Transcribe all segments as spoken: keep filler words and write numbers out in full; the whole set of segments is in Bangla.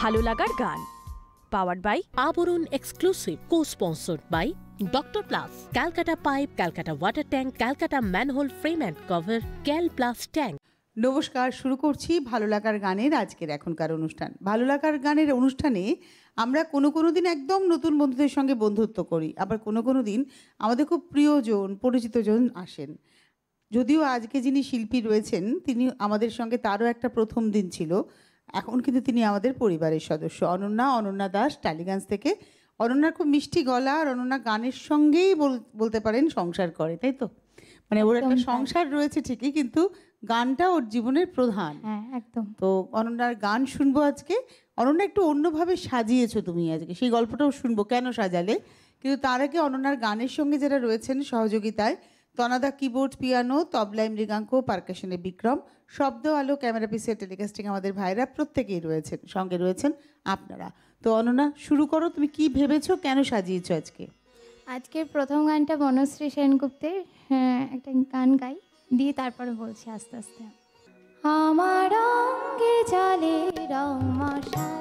ভালো লাগার গান, powered by Abaran exclusive, co sponsored by doctor plus, Calcutta pipe, Calcutta water tank, Calcutta manhole frame and cover, Cal plus tank. নমস্কার, শুরু করছি ভালো লাগার গানের আজকের এখনকার অনুষ্ঠান। ভালো লাগার গানের অনুষ্ঠানে আমরা কোনো কোনো দিন একদম নতুন বন্ধুদের সঙ্গে বন্ধুত্ব করি, আবার কোনো কোনো দিন আমাদের খুব প্রিয়জন পরিচিতজন আসেন। যদিও আজকে যিনি শিল্পী রয়েছেন তিনি আমাদের সঙ্গে, তারও একটা প্রথম দিন ছিল, এখন কিন্তু তিনি আমাদের পরিবারের সদস্য। অনন্যা অনন্যা দাস টালিগঞ্জ থেকে। অনন্যার খুব মিষ্টি গলা, আর অনন্যা গানের সঙ্গেই বলতে পারেন সংসার করে, তাই তো? মানে ওর একটা সংসার রয়েছে ঠিকই, কিন্তু গানটা ওর জীবনের প্রধান। হ্যাঁ, একদম। তো অনন্যার গান শুনবো আজকে। অনন্যা একটু অন্যভাবে সাজিয়েছো তুমি আজকে, সেই গল্পটাও শুনবো কেন সাজালে। কিন্তু তার আগে অনন্যার গানের সঙ্গে যারা রয়েছেন সহযোগিতায়, তনাদা কিবোর্ড, পিয়ানো, তবলায় মৃগাঙ্ক, পারকাশনে বিক্রম, শব্দ আলো, ক্যামেরা পিসে, টেলিকাস্টিং আমাদের ভাইরা প্রত্যেকেই রয়েছেন, সঙ্গে রয়েছেন আপনারা। তো অনন্যা শুরু করো, তুমি কি ভেবেছো, কেন সাজিয়েছো আজকে? আজকের প্রথম গানটা বনশ্রী সেনগুপ্তের একটা গান গাই, দিয়ে তারপরে বলছি আস্তে আস্তে। আমার অঙ্গে জলে রং মশাল,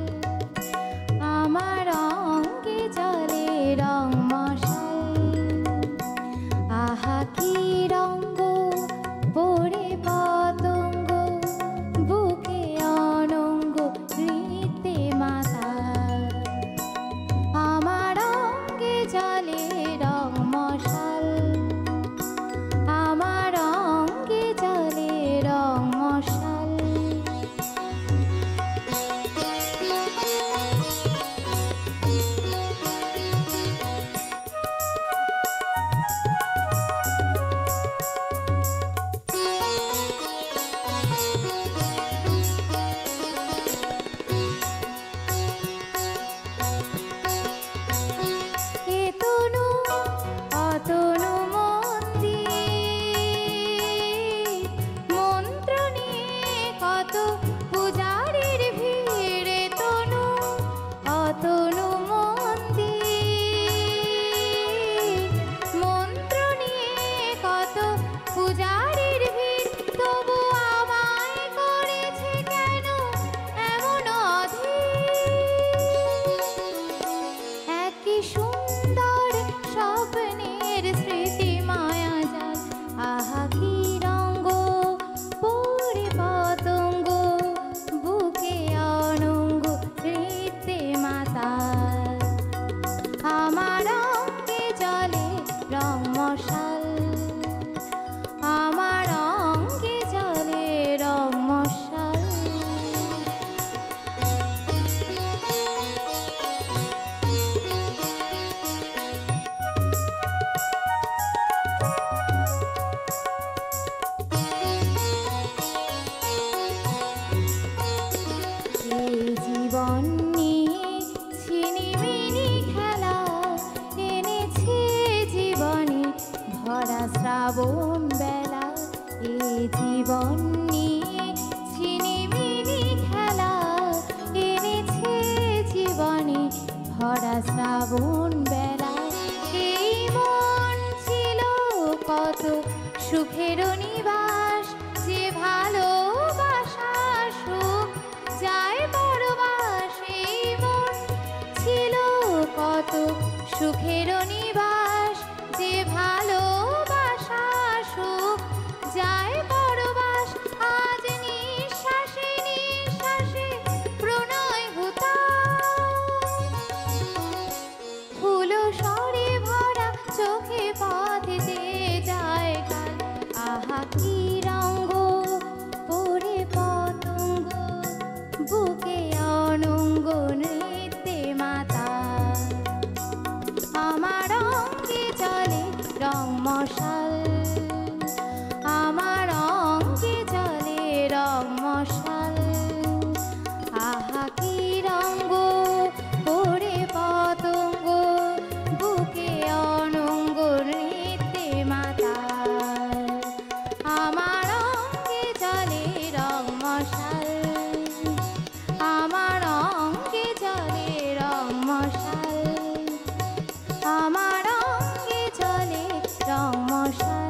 আমার অঙ্গে জলে রং মশাল, আহা কি রঙ্গ পড়ে পতঙ্গ, বুকে অনঙ্গ নৃত্যে মাতা, আমার অঙ্গে জলে রং মশাল, আমার অঙ্গে জলে রং মশাল। জীবন নিয়ে ছিনিমিনি খেলা এনেছে জীবনে ভরা শ্রাবণ বেলা, এই জীবন নিয়ে ছিনিমিনি খেলা এনেছে জীবনে ভরা শ্রাবণ বেলা। এই মন ছিল কত সুখের নিবাস, যে ভালোবাসা সুখ যায় পরবাস, এই মন ছিল কত সুখের নিবাস, যে ভালোবাসা সুখ যায় পরবাস। আজ নিঃশ্বাসে নিঃশ্বাসে প্রণয় হুতা, ফুল স্বরে ভরা চোখে পথেতে যায় গান, আহা কি রঙ্গ পড়ে পতঙ্গ, বুকে অনঙ্গ নৃত্যে মাতা, আমার অঙ্গে জলে রং মশাল, আমার অঙ্গে জলে রং মশাল, আহা কি রঙ্গ পড়ে পতঙ্গ, বুকে অনঙ্গ নৃত্যে মাতা, আমার অঙ্গে জলে রং মশাল, আমার অঙ্গে জলে রং মশাল, আমার অঙ্গে জলে রং মশাল।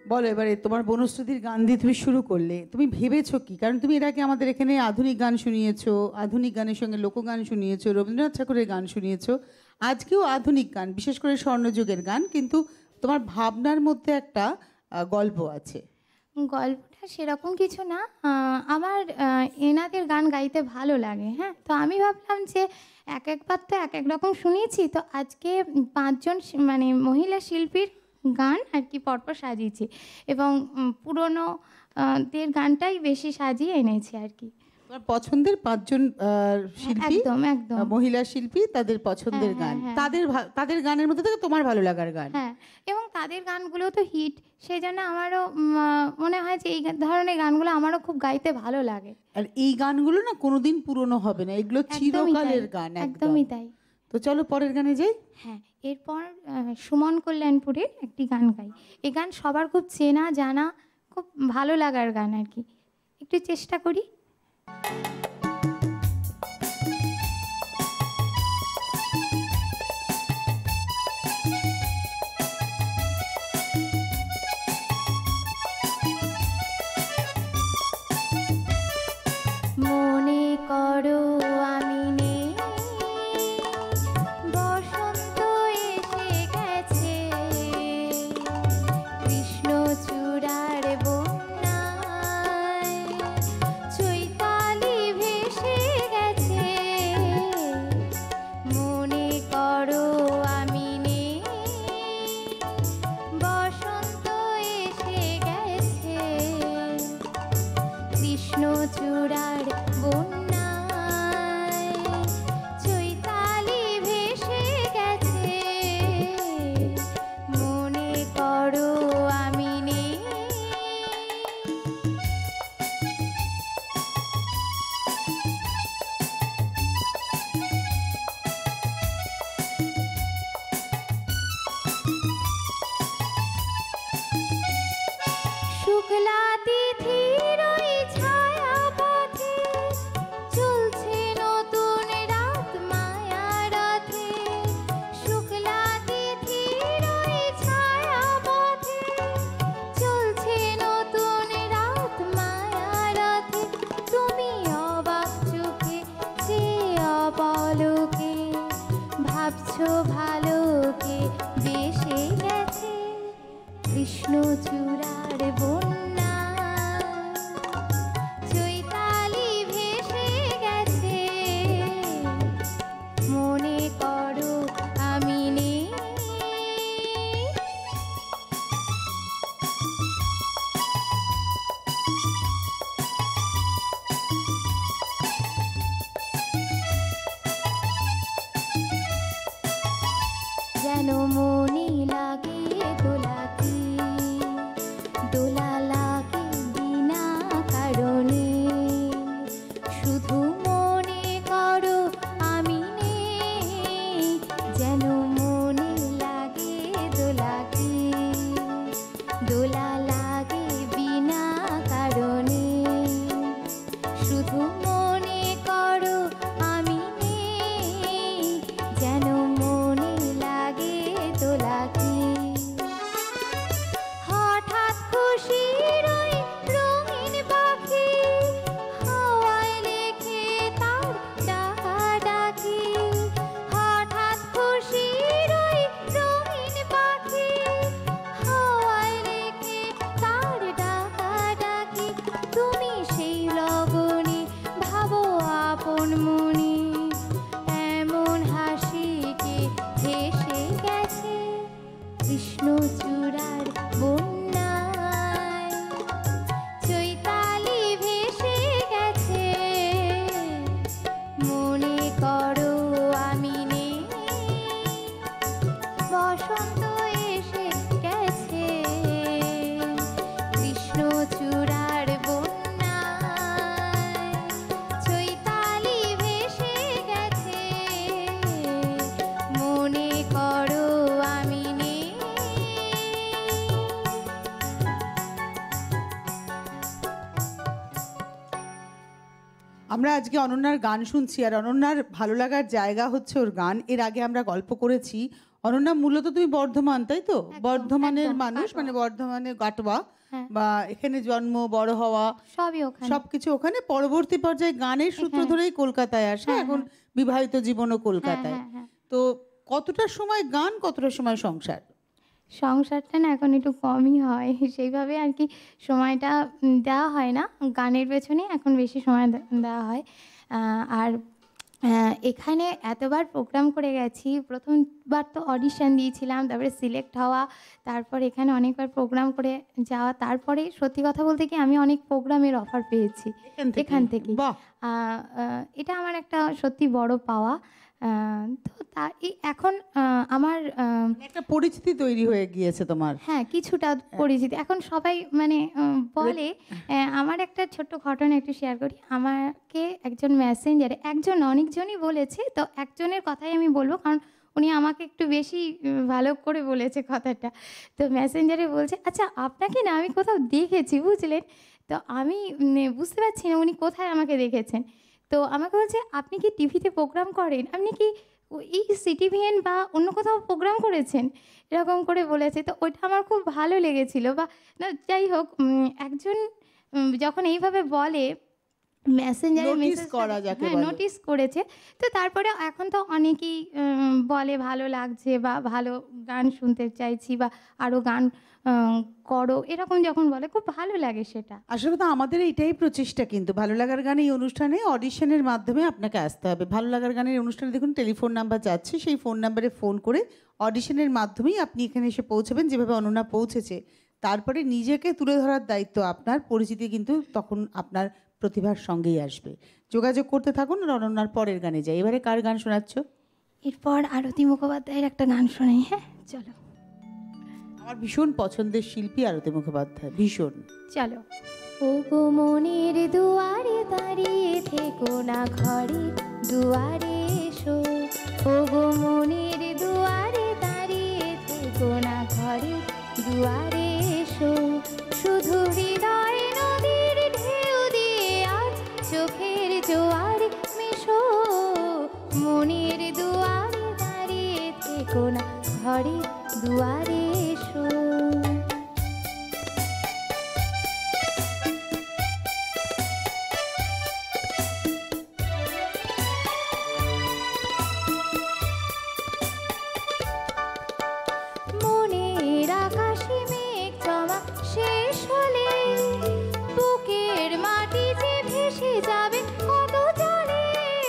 বলো এবারে তোমার বনশ্রুতির গান দিয়ে তুমি শুরু করলে, তুমি ভেবেছো কি? কারণ তুমি এর আগে আমাদের এখানে আধুনিক গান শুনিয়েছো, আধুনিক গানের সঙ্গে লোকগান শুনিয়েছো, রবীন্দ্রনাথ ঠাকুরের গান শুনিয়েছো, আজকেও আধুনিক গান, বিশেষ করে স্বর্ণযুগের গান, কিন্তু তোমার ভাবনার মধ্যে একটা আহ, গল্প আছে। গল্পটা সেরকম কিছু না, আহ, আমার আহ, এনাদের গান গাইতে ভালো লাগে। হ্যাঁ, তো আমি ভাবলাম যে এক একবার তো এক এক রকম শুনিয়েছি, তো আজকে পাঁচজন শি- মানে মহিলা শিল্পীর গান আর কি পরপর সাজিয়েছি, এবং উম, পুরনো আহ, দের গানটাই বেশি সাজিয়ে এনেছি আর কি। তোমার পছন্দের পাঁচজন আহ, শিল্পী, একদম একদম। আহ, মহিলা শিল্পী, তাদের পছন্দের হ্যাঁ, গান, হ্যাঁ, হ্যাঁ। তাদের ভা- তাদের গানের মধ্যে থেকে তোমার ভালো লাগার গান। হ্যাঁ, এবং তাদের গানগুলো তো হিট, সেই জন্য আমারও উম, আহ, মনে হয় যে এই গা- ধরনের গানগুলো আমারও খুব গাইতে ভালো লাগে। আর এই গানগুলো না কোনোদিন পুরনো হবে না, এগুলো একদমই চিরকালের তাই, গান। একদম। একদমই তাই। তো চলো পরের গানে যাই। হ্যাঁ, এরপর আহ, সুমন কল্যাণপুরের একটি গান গাই। এই গান সবার খুব চেনা জানা, খুব ভালো লাগার গান আর কি, একটু চেষ্টা করি। মনে করো আমি নেই, বসন্ত এসে গেছে, কৃষ্ণচূড়ার বন্যায় চৈতালি ভেসে গেছে। মনে করো আমি নেই, বসন্ত এসে গেছে, কৃষ্ণচূড়ার বন্যায় চৈতালি ভেসে গেছে। মনে করো আমি নেই। শুক্লা তিথির ওই ছায়া পথে চলছে নতুন রাত মায়া রথে। শুক্লা তিথির ওই ছায়া পথে চলছে নতুন রাত মায়া রথে। তুমি অবাক চোখে যে অপলকে ভাবছো ভালোকে বেসে গেছে, কৃষ্ণচূড়ার বন্যা চৈতালি ভেসে গেছে। মনে করো আমি নেই। যেন মনে লাগে দোলাকি, দোলা লাগে বিনা কারণে, শুধু মনে করো আমি নেই। যেন মনে লাগে দোলাকি, দোলা লাগে বিনা কারণে, শুধু মনে করো আমি নেই। যেন মনে লাগে দোলাকি। হঠাৎ খুশির ওই রঙিন পাখি হাওয়ায় লেখে তার ডাকাডাকি। হঠাৎ খুশির ওই রঙিন পাখি হাওয়ায় লেখে তার ডাকাডাকি। তুমি সেই লগনে ভাবো আপন মনে, এমন হাসিকে হেসে গেছে, কৃষ্ণচূড়ার বন্যায় চৈতালি ভেসে গেছে। মনে করো আমি নেই, বসন্ত এসে গেছে, কৃষ্ণচূড়ার বন্যায় চৈতালি ভেসে গেছে। মনে করো আমি নেই। আমরা আজকে অনন্যার গান শুনছি, আর অনন্যার ভালো লাগার জায়গা হচ্ছে ওর গান। এর আগে আমরা গল্প করেছি অনন্যা, মূলত তুমি বর্ধমান, তাই তো? একদম, বর্ধমানের একদম, মানুষ, কাটোয়া। মানে বর্ধমানের গাটোয়া, হ্যাঁ। বা এখানে জন্ম বড় হওয়া সবই ওখানে। সবকিছু ওখানে। পরবর্তী পর্যায়ে গানের সূত্র হ্যাঁ। ধরেই কলকাতায় আসা, হ্যাঁ, এখন হ্যাঁ। বিবাহিত জীবনও হ্যাঁ, কলকাতায়। হ্যাঁ, হ্যাঁ। তো কতটা সময় গান, কতটা সময় সংসার? সংসারটা না এখন একটু কমই হয়, সেইভাবে আর কি সময়টা উম, দেওয়া হয় না। গানের পেছনে এখন বেশি সময় দে- দেওয়া হয়। আহ, আর আহ, এখানে এতবার প্রোগ্রাম করে গেছি, প্রথমবার তো অডিশন দিয়েছিলাম, তারপরে সিলেক্ট হওয়া, তারপর এখানে অনেকবার প্রোগ্রাম করে যাওয়া, তারপরে সত্যি কথা বলতে কি আমি অনেক প্রোগ্রামের অফার পেয়েছি এখান থেকে? এখান থেকে। বাহ। এটা আমার একটা সত্যি বড় পাওয়া। আহ, তো তা এই এখন আহ, আমার আহ, মানে একটা পরিচিতি তৈরি হয়ে গিয়েছে তোমার। হ্যাঁ, কিছুটা পরিচিতি এখন সবাই মানে উম, বলে। আহ, আমার একটা ছোট্ট ঘটনা একটু শেয়ার করি। আমাকে একজন মেসেঞ্জারে, একজন না, অনেকজনই বলেছে, তো একজনের কথাই আমি বলবো কারণ উনি আমাকে একটু বেশি উম, ভালো করে বলেছে কথাটা। তো মেসেঞ্জারে বলছে, আচ্ছা আপনাকে না আমি কোথাও দেখেছি বুঝলেন। তো আমি উম, বুঝতে পারছি না উনি কোথায় আমাকে দেখেছেন। তো আমাকে বলছে, আপনি কি টিভিতে প্রোগ্রাম করেন, আপনি কি ও- এই সিটিভিএন বা অন্য কোথাও প্রোগ্রাম করেছেন, এরকম করে বলেছে। তো ওইটা আমার খুব ভালো লেগেছিল। বা না, যাই হোক, উম, একজন উম, যখন এইভাবে বলে মেসেঞ্জারে Notice মেসেজ করা যাকে হ্যাঁ বলে। নোটিস করেছে। তো তারপরে এখন তো অনেকেই উম, বলে ভালো লাগছে বা ভালো গান শুনতে চাইছি বা আরও গান উম, করো, এরকম যখন বলে খুব ভালো লাগে সেটা। আসলে তো আমাদের এইটাই প্রচেষ্টা, কিন্তু ভালো লাগার গান এই অনুষ্ঠানে অডিশনের মাধ্যমে আপনাকে আসতে হবে। ভালো লাগার গানের অনুষ্ঠানে দেখুন টেলিফোন নাম্বার যাচ্ছে, সেই ফোন নাম্বারে ফোন করে অডিশনের মাধ্যমেই আপনি এখানে এসে পৌঁছবেন, যেভাবে অনন্যা পৌঁছেছে। তারপরে নিজেকে তুলে ধরার দায়িত্ব আপনার, পরিচিতি কিন্তু তখন আপনার প্রতিভার সঙ্গেই আসবে। যোগাযোগ করতে থাকুন। আর অনন্যার পরের গানে যাই। এবারে কার গান শোনাচ্ছ? এরপর আরতি মুখোপাধ্যায়ের একটা গান শোনাই। হ্যাঁ, চলো। আমার ভীষণ পছন্দের শিল্পী আরতি মুখোপাধ্যায়, ভীষণ। চলো। ও গো মনের দুয়ারে দাঁড়িয়ে থেকো না, ঘরের দুয়ারে এসো। ও গো মনের দুয়ারে দাঁড়িয়ে থেকো না, ঘরের দুয়ারে এসো। শুধু হৃদয় নদীর ঢেউ দিয়ে আর চোখের জোয়ারে মেশো। মনের দুয়ারে দাঁড়িয়ে থেকো না, ঘরের দুয়ারে এসো। মনের আকাশে মেঘ জমা শেষ হলে বুকের মাটি যে ভেসে যাবে কত জলে।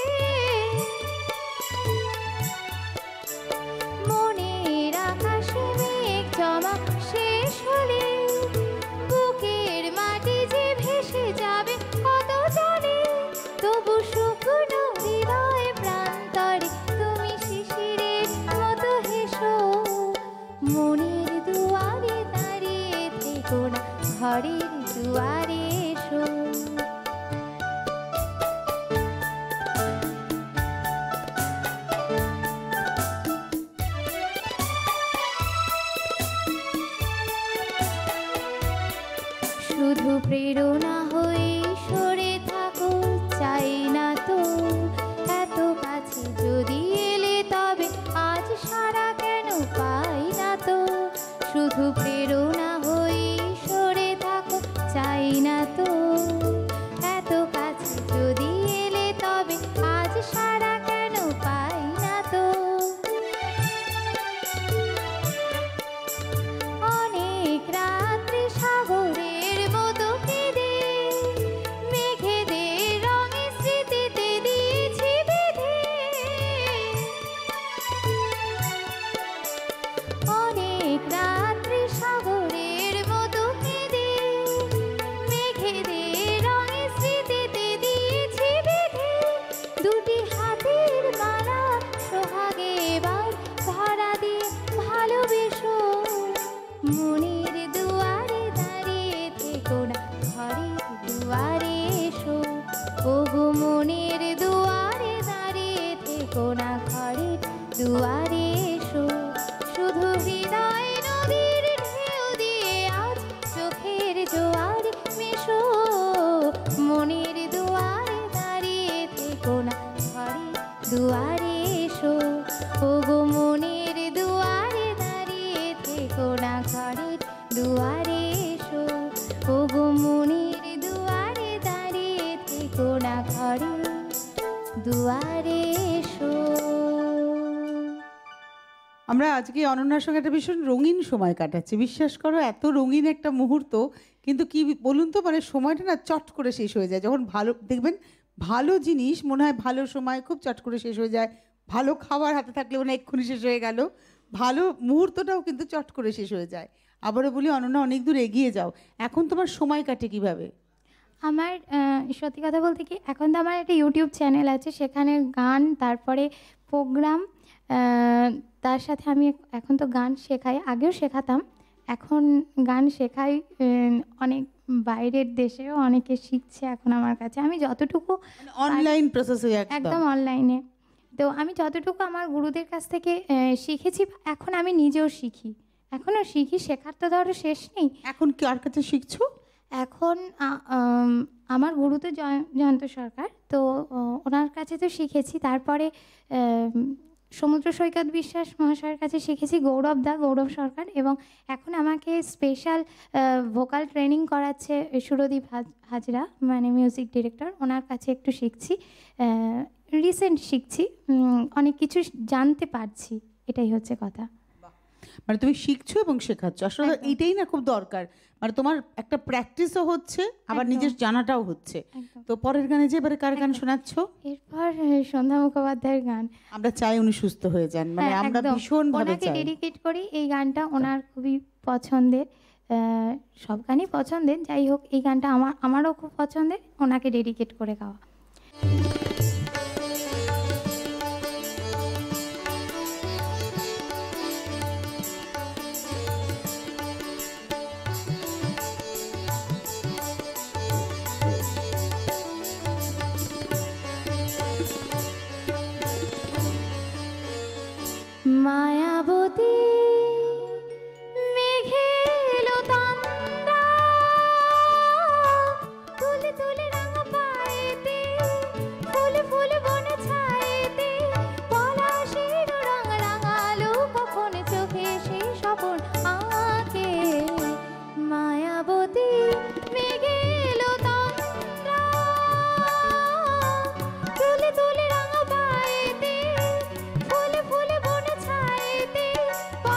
মনের আকাশে মেঘ জমা শেষ হলে বুকের মাটি যে ভেসে যাবে কত জলে। তবু শুকনো হৃদয় প্রান্তরে তুমি শিশিরের মতো হেসো। মনের দুয়ারে দাঁড়িয়ে থেকো না, ঘরের দুয়ারে এসো। শুধু প্রেরণা হয়ে সরে থাকো, চাই না তো এত কাছে যদি এলে তবে আজ সারা কেন পাই না তো। শুধু প্রেরণা হয়ে সরে থাকো, চাই না তো এত কাছে যদি এলে তবে আজ সারা কেন পাই না তো। অনেক রাত্রি সাগরের মতো কেঁদে মেঘেদের রঙে স্মৃতিতে দিয়েছি বেঁধে। অনেক রাত্রি সাগরের মতো কেঁদে মেঘেদের ঘরের দুয়ারে এসো, ও গো মনের দুয়ারে দাঁড়িয়ে থেকো না ঘরের দুয়ারে এসো। আমরা আজকে অনন্যার সঙ্গে একটা ভীষণ রঙিন সময় কাটাচ্ছি। বিশ্বাস করো, এত রঙিন একটা মুহূর্ত, কিন্তু কি বলুন তো, মানে সময়টা না চট করে শেষ হয়ে যায়। যখন ভালো দেখবেন ভালো জিনিস মনে হয় ভালো সময় খুব চট করে শেষ হয়ে যায়। ভালো খাবার হাতে থাকলে মনে হয় এক্ষুনি শেষ হয়ে গেল। ভালো মুহূর্তটাও কিন্তু চট করে শেষ হয়ে যায়। আবারও বলি, অনন্যা অনেক দূর এগিয়ে যাও। এখন তোমার সময় কাটে কিভাবে? আমার সত্যি কথা বলতে কি, এখন তো আমার একটা ইউটিউব চ্যানেল আছে, সেখানে গান, তারপরে প্রোগ্রাম, তার সাথে আমি এখন তো গান শেখাই। আগেও শেখাতাম, এখন গান শেখাই অনেক বাইরের দেশেও অনেকে শিখছে এখন আমার কাছে। আমি যতটুকু অনলাইন প্রসেসে, একদম অনলাইনে। তো আমি যতটুকু আমার গুরুদের কাছ থেকে শিখেছি, এখন আমি নিজেও শিখি, এখনও শিখি। শেখার তো ধরো শেষ নেই। এখন কার কাছে শিখছো? এখন আমার গুরু তো জয়ন্ত সরকার, তো ওনার কাছে তো শিখেছি। তারপরে সমুদ্র সৈকত বিশ্বাস মহাশয়ের কাছে শিখেছি, গৌরব দা, গৌরব সরকার। এবং এখন আমাকে স্পেশাল ভোকাল ট্রেনিং করাচ্ছে সুরদীপ হাজরা, মানে মিউজিক ডিরেক্টর, ওনার কাছে একটু শিখছি। রিসেন্ট শিখছি, অনেক কিছু জানতে পারছি, এটাই হচ্ছে কথা। মানে তুমি শিখছো এবং শেখাচ্ছ, আসলে এইটাই না খুব দরকার। মানে তোমার একটা প্র্যাকটিসও হচ্ছে, আবার নিজের জানাটাও হচ্ছে। তো পরের গানে যে এবারে কার গান শোনাচ্ছ? এরপর সন্ধ্যা মুখোপাধ্যায়ের গান। আমরা চাই উনি সুস্থ হয়ে যান, মানে আমরা ভীষণ ভাবে চাই। ডেডিকেট করি এই গানটা, ওনার খুবই পছন্দের। সব গানই পছন্দের, যাই হোক এই গানটা আমার আমারও খুব পছন্দের, ওনাকে ডেডিকেট করে গাওয়া। মায়াবতী মেঘে এলো তন্দ্রা, তুলে তুলে রঙ পায়েতে, ফুল ফুল বনে ছায়েতে, পলাশের রঙ রাঙালো কখন চোখে সেই স্বপন আঁকে। মায়াবতী মেঘে এলো তন্দ্রা, তুলে তুলে রঙ পায়েতে, ফুল ফুল বনে ছায়েতে,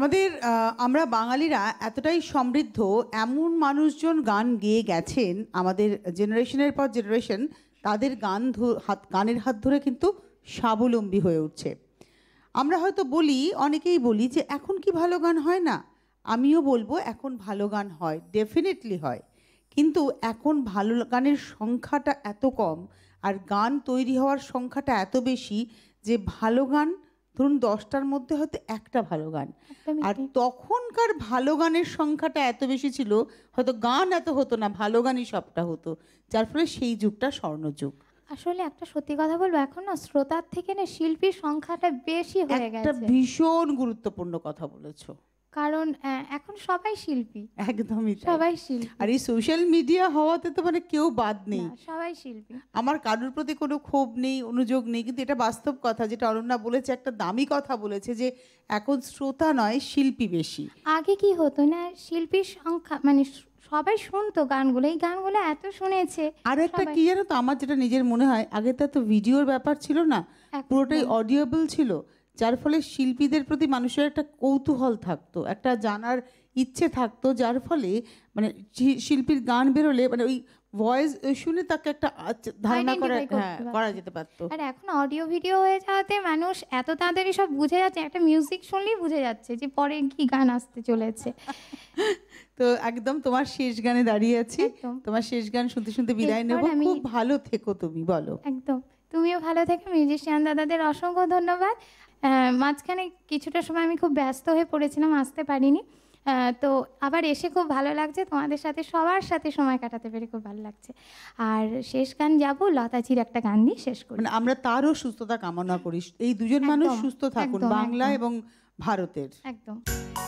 আমাদের আহ, আমরা বাঙালিরা এতটাই সমৃদ্ধ, এমন মানুষজন গান গেয়ে গেছেন আমাদের জেনারেশনের পর জেনারেশন, তাদের গান ধ- হাত গানের হাত ধরে কিন্তু স্বাবলম্বী হয়ে উঠছে। আমরা হয়তো বলি, অনেকেই বলি যে এখন কি ভালো গান হয় না। আমিও বলবো এখন ভালো গান হয়, ডেফিনেটলি হয়, কিন্তু এখন ভালো গানের সংখ্যাটা এত কম আর গান তৈরি হওয়ার সংখ্যাটা এত বেশি যে ভালো গান ধরুন দশটার মধ্যে হয়তো একটা ভালো গান। একদমই আর ঠিক। তখনকার ভালো গানের সংখ্যাটা এত বেশি ছিল, হয়তো গান এত হতো না, ভালো গানই সবটা হতো, যার ফলে সেই যুগটা স্বর্ণযুগ। আসলে একটা সত্যি কথা বলবো, এখন না শ্রোতার থেকে না শিল্পীর সংখ্যাটা বেশি হয়ে একটা গেছে। ভীষণ গুরুত্বপূর্ণ কথা বলেছো, কারণ আহ, এখন সবাই শিল্পী, একদমই তাই। সবাই শিল্পী। আর এই সোশ্যাল মিডিয়া হওয়াতে তো মানে কেউ বাদ নেই। না, সবাই শিল্পী। আমার কারোর প্রতি কোনো ক্ষোভ নেই, অনুযোগ নেই, কিন্তু এটা বাস্তব কথা, যেটা অনন্যা বলেছে, একটা দামি কথা বলেছে যে এখন শ্রোতা নয় শিল্পী বেশি। আগে কি হতো না, শিল্পীর সংখ্যা মানে স- সবাই শুনতো গানগুলো, এই গানগুলো এত শুনেছে। আর একটা সবাই- কি জানো তো, আমার যেটা নিজের মনে হয়, আগে তো এত ভিডিওর ব্যাপার ছিল না, একদম। পুরোটাই অডিওবল ছিল, যার ফলে শিল্পীদের প্রতি মানুষের একটা কৌতূহল থাকতো, একটা জানার ইচ্ছে থাকতো, যার ফলে মানে শি- শিল্পীর গান বেরোলে মানে ওই ভয়েস শুনে তাকে একটা আচ- ধারণা করা, Identify করতে হ্যাঁ, পারতো। করা যেতে পারতো। আর এখন অডিও ভিডিও হয়ে যাওয়াতে মানুষ এত তাড়াতাড়ি সব বুঝে যাচ্ছে, একটা মিউজিক শুনলেই বুঝে যাচ্ছে যে পরে কি গান আসতে চলেছে। তো একদম তোমার শেষ গানে দাঁড়িয়ে আছি, একদম। তোমার শেষ গান শুনতে শুনতে বিদায় নেব। এরপর আমি- খুব ভালো থেকো তুমি, বলো। একদম, তুমিও ভালো থেকো। মিউজিশিয়ান দাদাদের অসংখ্য ধন্যবাদ। আহ, মাঝখানে কিছুটা সময় আমি খুব ব্যস্ত হয়ে পড়েছিলাম, আসতে পারিনি। আহ, তো আবার এসে খুব ভালো লাগছে, তোমাদের সাথে সবার সাথে সময় কাটাতে পেরে খুব ভালো লাগছে। আর শেষ গান যাবো লতাজির একটা গান দিয়ে শেষ করি। মানে আমরা তারও সুস্থতা কামনা করি, এই দুজন একদম, মানুষ সুস্থ থাকুন, একদম, বাংলা একদম। এবং ভারতের। একদম।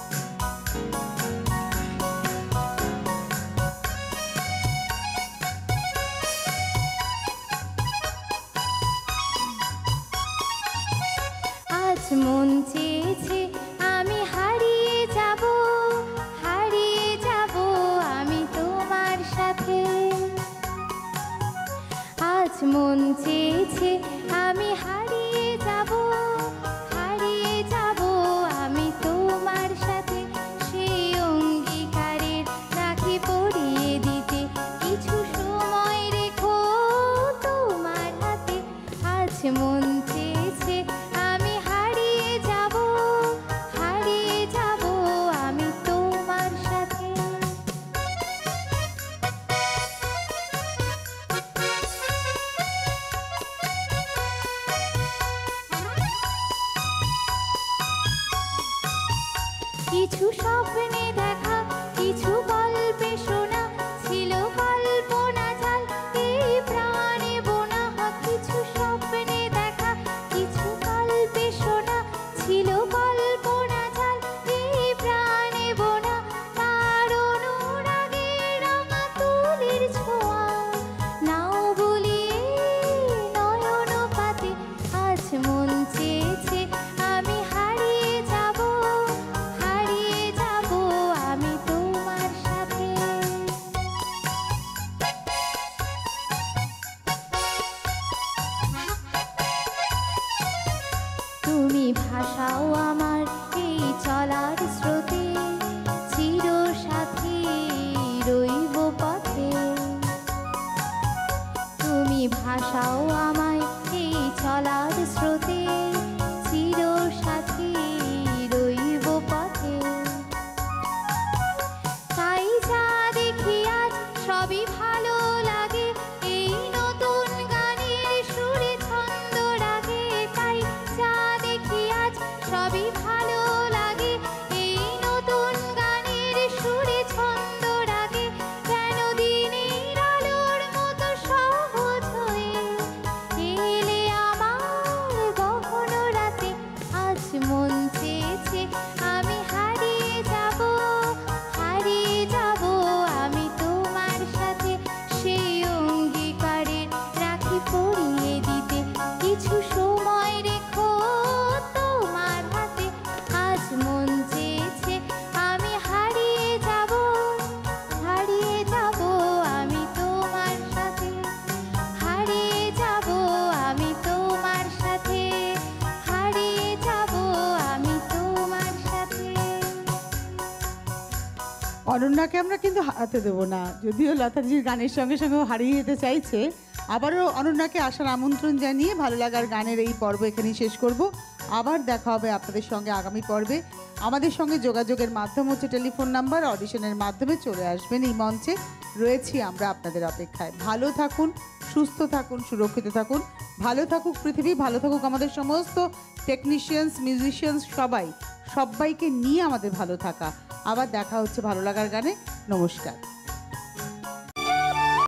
আজ মন চেয়েছে আমি হারিয়ে যাব, হারিয়ে যাব আমি তোমার সাথে। আজ মন চেয়েছে আমি হারিয়ে যাব, হারিয়ে যাব আমি তোমার অনন্যাকে আমরা কিন্তু হারাতে দেবো না, যদিও লতাজির গানের সঙ্গে সঙ্গে হারিয়ে যেতে চাইছে। আবারও অনন্যাকে আসার আমন্ত্রণ জানিয়ে ভালো লাগার গানের এই পর্ব এখানেই শেষ করব। আবার দেখা হবে আপনাদের সঙ্গে আগামী পর্বে। আমাদের সঙ্গে যোগাযোগের মাধ্যম হচ্ছে টেলিফোন নাম্বার, অডিশনের মাধ্যমে চলে আসবেন এই মঞ্চে। রয়েছি আমরা আপনাদের অপেক্ষায়। ভালো থাকুন, সুস্থ থাকুন, সুরক্ষিত থাকুন। ভালো থাকুক পৃথিবী, ভালো থাকুক আমাদের সমস্ত টেকনিশিয়ানস, মিউজিশিয়ানস, সবাই, সবাইকে নিয়ে আমাদের ভালো থাকা। আবার দেখা হচ্ছে ভালো লাগার গানে। নমস্কার।